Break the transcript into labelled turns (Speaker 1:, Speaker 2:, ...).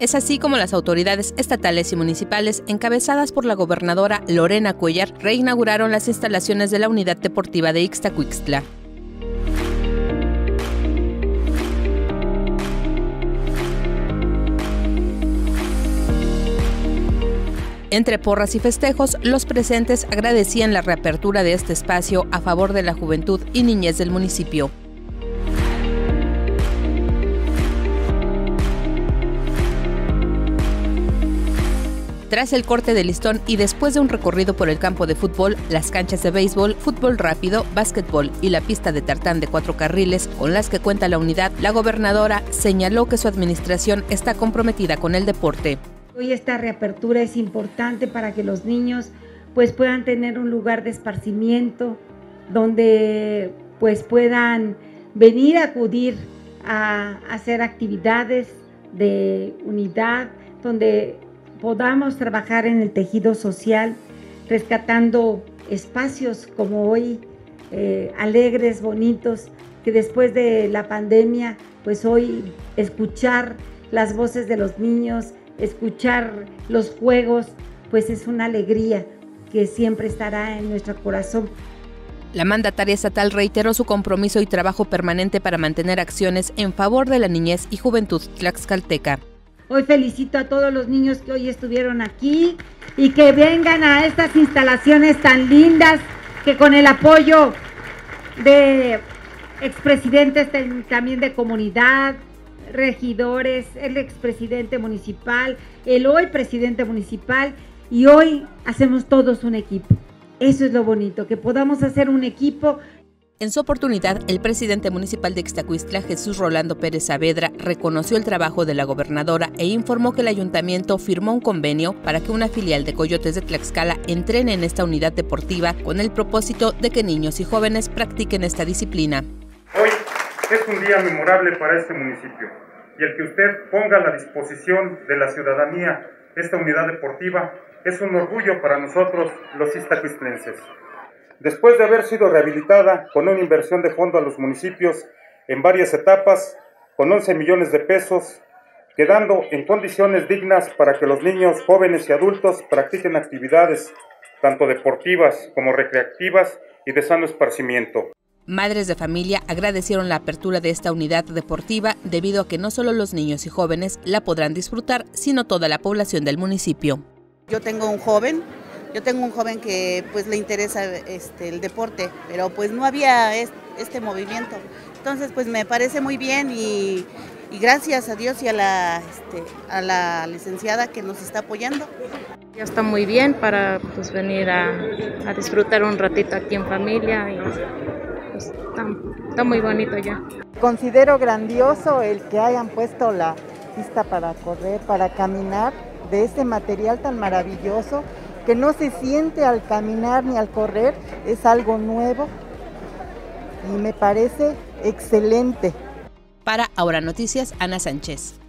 Speaker 1: Es así como las autoridades estatales y municipales, encabezadas por la gobernadora Lorena Cuellar, reinauguraron las instalaciones de la Unidad Deportiva de Ixtacuixtla. Entre porras y festejos, los presentes agradecían la reapertura de este espacio a favor de la juventud y niñez del municipio. Tras el corte de listón y después de un recorrido por el campo de fútbol, las canchas de béisbol, fútbol rápido, básquetbol y la pista de tartán de 4 carriles con las que cuenta la unidad, la gobernadora señaló que su administración está comprometida con el deporte.
Speaker 2: Hoy esta reapertura es importante para que los niños pues puedan tener un lugar de esparcimiento donde pues puedan venir a acudir a hacer actividades de unidad, donde podamos trabajar en el tejido social, rescatando espacios como hoy, alegres, bonitos, que después de la pandemia, pues hoy escuchar las voces de los niños, escuchar los juegos, pues es una alegría que siempre estará en nuestro corazón.
Speaker 1: La mandataria estatal reiteró su compromiso y trabajo permanente para mantener acciones en favor de la niñez y juventud tlaxcalteca.
Speaker 2: Hoy felicito a todos los niños que hoy estuvieron aquí y que vengan a estas instalaciones tan lindas, que con el apoyo de expresidentes también de comunidad, regidores, el expresidente municipal, el hoy presidente municipal, y hoy hacemos todos un equipo. Eso es lo bonito, que podamos hacer un equipo.
Speaker 1: En su oportunidad, el presidente municipal de Ixtacuixtla, Jesús Rolando Pérez Saavedra, reconoció el trabajo de la gobernadora e informó que el ayuntamiento firmó un convenio para que una filial de Coyotes de Tlaxcala entrene en esta unidad deportiva con el propósito de que niños y jóvenes practiquen esta disciplina.
Speaker 3: Hoy es un día memorable para este municipio y el que usted ponga a la disposición de la ciudadanía esta unidad deportiva es un orgullo para nosotros los ixtacuixtlenses. Después de haber sido rehabilitada con una inversión de fondo a los municipios en varias etapas, con 11 millones de pesos, quedando en condiciones dignas para que los niños, jóvenes y adultos practiquen actividades tanto deportivas como recreativas y de sano esparcimiento.
Speaker 1: Madres de familia agradecieron la apertura de esta unidad deportiva debido a que no solo los niños y jóvenes la podrán disfrutar, sino toda la población del municipio.
Speaker 4: Yo tengo un joven que pues le interesa el deporte, pero pues no había este movimiento. Entonces pues me parece muy bien y gracias a Dios y a la licenciada que nos está apoyando.
Speaker 5: Ya está muy bien para pues venir a disfrutar un ratito aquí en familia y pues, está muy bonito ya.
Speaker 6: Considero grandioso el que hayan puesto la pista para correr, para caminar, de ese material tan maravilloso que no se siente al caminar ni al correr, es algo nuevo y me parece excelente.
Speaker 1: Para Ahora Noticias, Ana Sánchez.